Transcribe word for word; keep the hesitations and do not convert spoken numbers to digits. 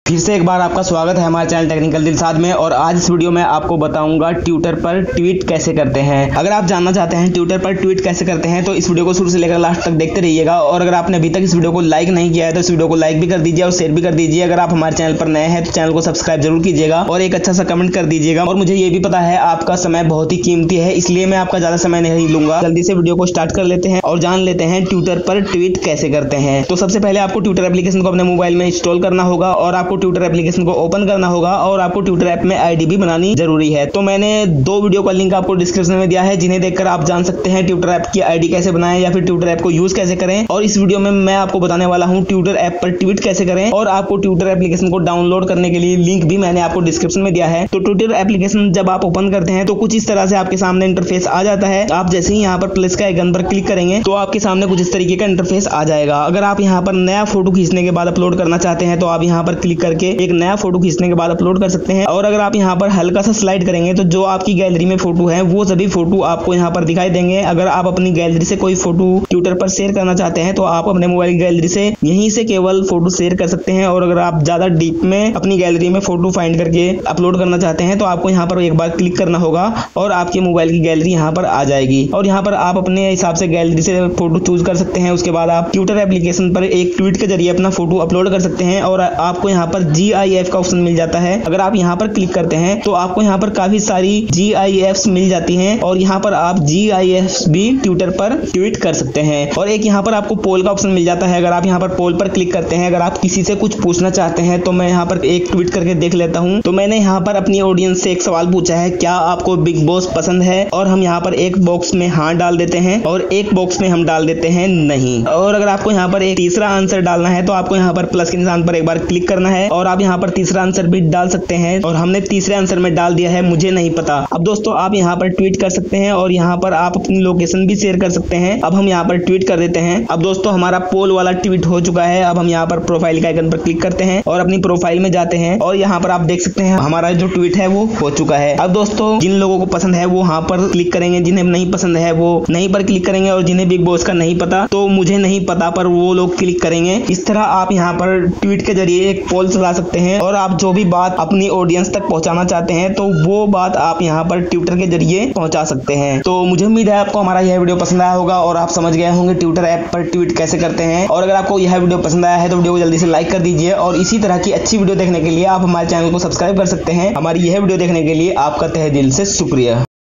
फिर से एक बार आपका स्वागत है हमारे चैनल टेक्निकल दिलसाद में। और आज इस वीडियो में आपको बताऊंगा ट्विटर पर ट्वीट कैसे करते हैं। अगर आप जानना चाहते हैं ट्विटर पर ट्वीट कैसे करते हैं तो इस वीडियो को शुरू से लेकर लास्ट तक देखते रहिएगा। और अगर आपने अभी तक इस वीडियो को लाइक नहीं किया है तो इस वीडियो को लाइक भी कर दीजिए और शेयर भी कर दीजिए। अगर आप हमारे चैनल पर नए हैं तो चैनल को सब्सक्राइब जरूर कीजिएगा और एक अच्छा सा कमेंट कर दीजिएगा। और मुझे ये भी पता है आपका समय बहुत ही कीमती है, इसलिए मैं आपका ज्यादा समय नहीं लूंगा। जल्दी से वीडियो को स्टार्ट कर लेते हैं और जान लेते हैं ट्विटर पर ट्वीट कैसे करते हैं। तो सबसे पहले आपको ट्विटर एप्लीकेशन को अपने मोबाइल में इंस्टॉल करना होगा और आपको ट्विटर एप्लीकेशन को ओपन करना होगा और आपको ट्विटर ऐप में आईडी भी बनानी जरूरी है। तो मैंने दो वीडियो का लिंक आपको डिस्क्रिप्शन में दिया है, जिन्हें देखकर आप जान सकते हैं ट्विटर ऐप की आईडी कैसे बनाएं या फिर ट्विटर ऐप को यूज कैसे करें। और इस वीडियो में मैं आपको बताने वाला हूं ट्विटर ऐप पर ट्वीट कैसे करें। और आपको ट्विटर एप्लीकेशन को डाउनलोड करने के लिए लिंक भी मैंने आपको डिस्क्रिप्शन में दिया है। तो ट्विटर एप्लीकेशन जब आप ओपन करते हैं तो कुछ इस तरह से आपके सामने इंटरफेस आ जाता है। आप जैसे ही यहाँ पर प्लस का आइकन पर क्लिक करेंगे तो आपके सामने कुछ इस तरीके का इंटरफेस आ जाएगा। अगर आप यहाँ पर नया फोटो खींचने के बाद अपलोड करना चाहते हैं तो आप यहाँ पर क्लिक करके एक नया फोटो खींचने के बाद अपलोड कर सकते हैं। और अगर आप यहाँ पर हल्का सा स्लाइड करेंगे तो जो आपकी गैलरी में फोटो है वो सभी फोटो आपको यहाँ पर दिखाई देंगे। अगर आप अपनी गैलरी से कोई फोटो ट्विटर पर शेयर करना चाहते हैं तो आप अपने मोबाइल गैलरी से यहीं से केवल फोटो शेयर कर सकते हैं। और अगर आप ज्यादा डीप में अपनी गैलरी में फोटो फाइंड करके अपलोड करना चाहते हैं तो आपको यहाँ पर एक बार क्लिक करना होगा और आपके मोबाइल की गैलरी यहाँ पर आ जाएगी। और यहाँ पर आप अपने हिसाब से गैलरी से फोटो चूज कर सकते हैं। उसके बाद आप ट्विटर एप्लीकेशन पर एक ट्वीट के जरिए अपना फोटो अपलोड कर सकते हैं और आपको यहाँ पर जी आई एफ का ऑप्शन मिल जाता है। अगर आप यहाँ पर क्लिक करते हैं तो आपको यहाँ पर काफी सारी जी आई एफ्स मिल जाती हैं और यहाँ पर आप जी आई एफ्स भी ट्विटर पर ट्वीट कर सकते हैं। और एक यहाँ पर आपको पोल का ऑप्शन मिल जाता है। अगर आप यहाँ पर पोल पर क्लिक करते हैं, अगर आप किसी से कुछ पूछना चाहते हैं तो मैं यहाँ पर एक ट्वीट करके देख लेता हूँ। तो मैंने यहाँ पर अपनी ऑडियंस से एक सवाल पूछा है, क्या आपको बिग बॉस पसंद है? और हम यहाँ पर एक बॉक्स में हाँ डाल देते हैं और एक बॉक्स में हम डाल देते हैं नहीं। और अगर आपको यहाँ पर एक तीसरा आंसर डालना है तो आपको यहाँ पर प्लस के निशान पर एक बार क्लिक करना है और आप यहाँ पर तीसरा आंसर भी डाल सकते हैं। और हमने तीसरे आंसर में डाल दिया है मुझे नहीं पता। अब दोस्तों आप यहाँ पर ट्वीट कर सकते हैं और यहाँ पर आप अपनी लोकेशन भी शेयर कर सकते हैं। अब हम यहाँ पर ट्वीट कर देते हैं। अब दोस्तों हमारा पोल वाला ट्वीट हो चुका है। अब हम यहाँ पर प्रोफाइल के आइकन पर क्लिक करते हैं और अपनी प्रोफाइल में जाते हैं और यहाँ पर आप देख सकते हैं हमारा जो ट्वीट है वो हो चुका है। अब दोस्तों जिन लोगों को पसंद है वो यहाँ पर क्लिक करेंगे, जिन्हें नहीं पसंद है वो नहीं पर क्लिक करेंगे और जिन्हें बिग बॉस का नहीं पता तो मुझे नहीं पता पर वो लोग क्लिक करेंगे। इस तरह आप यहाँ पर ट्वीट के जरिए एक पोल चला सकते हैं और आप जो भी बात अपनी ऑडियंस तक पहुंचाना चाहते हैं तो वो बात आप यहाँ पर ट्विटर के जरिए पहुंचा सकते हैं। तो मुझे उम्मीद है आपको हमारा यह वीडियो पसंद आया होगा और आप समझ गए होंगे ट्विटर ऐप पर ट्वीट कैसे करते हैं। और अगर आपको यह वीडियो पसंद आया है तो वीडियो को जल्दी से लाइक कर दीजिए और इसी तरह की अच्छी वीडियो देखने के लिए आप हमारे चैनल को सब्सक्राइब कर सकते हैं। हमारी यह वीडियो देखने के लिए आपका तहे दिल से शुक्रिया।